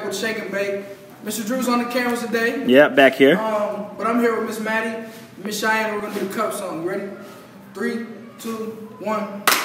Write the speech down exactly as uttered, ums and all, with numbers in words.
with Shake and Bake. Mister Drew's on the cameras today. Yeah, back here. Um, but I'm here with Miss Maddie, Miss Cheyenne, and we're gonna do the cup song. You ready? Three, two, one.